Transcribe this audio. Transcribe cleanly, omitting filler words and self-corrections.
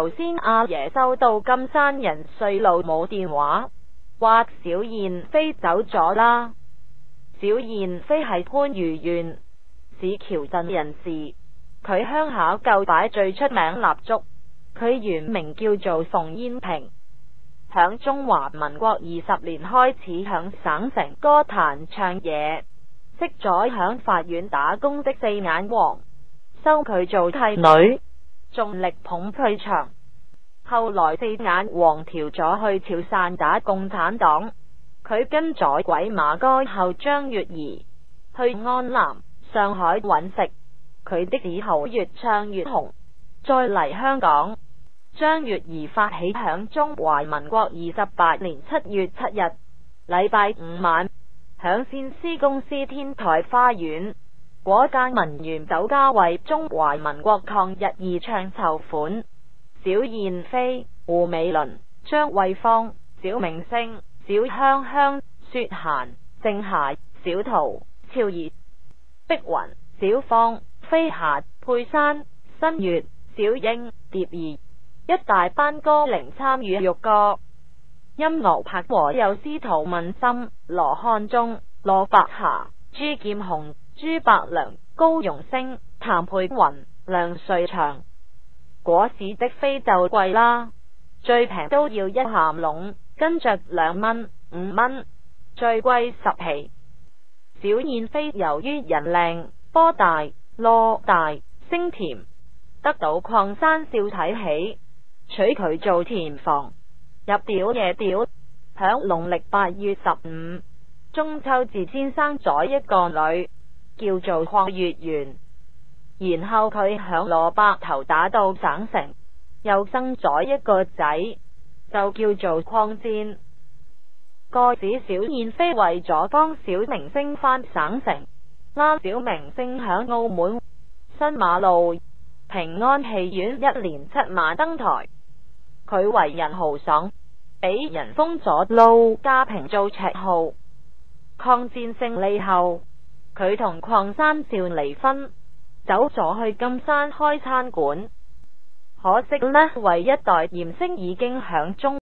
頭先阿爺收到金山人瑞路冇電話，話小燕飛走咗啦。小燕飛係番禺縣市橋鎮人士，佢鄉下舊擺最出名蠟燭，佢原名叫做馮燕平。響中華民國20年開始響省城歌壇唱嘢，識咗響法院打工的四眼王，收佢做契女，仲力捧佢場。後來四眼王調咗去潮汕打共產黨，佢跟咗鬼馬歌后張月兒去安南、上海揾食，佢的之後越唱越紅，再嚟香港。張月兒發起響中華民國28年7月7日禮拜五晚，響線絲公司天台花園嗰間文源酒家為中華民國抗日而唱籌款。小燕飛、胡美倫、張惠芳、小明星、小香香、雪嫻、靜霞、小桃、超兒、碧雲、小芳、飛霞、佩珊、新月、小英、蝶兒，一大班歌伶參與玉歌。音樂拍和有司徒文森、羅漢鐘、羅百霞、朱劍虹、朱百良、高容聲、譚佩雲、梁瑞祥。果市的飛就貴啦，最平都要一鹹籠，跟着2蚊、5蚊，最貴10皮。小燕飛由於人靚、波大、囉大、聲甜，得到礦山少睇起，娶佢做田房，入表夜表。響農曆8月15中秋節先生咗一個女，叫做鄺月圓。然後佢響蘿蔔頭打到省城，又生咗一個仔，就叫做鄺戰。個子小燕飛為咗幫小明星返省城，拉小明星響澳門新馬路平安戲院1連7晚登台。佢為人豪爽，俾人封咗陸家平做綽號。抗戰勝利後，佢同鄺山少離婚，走咗去金山開餐館。可惜呢，為一代艷星已經響中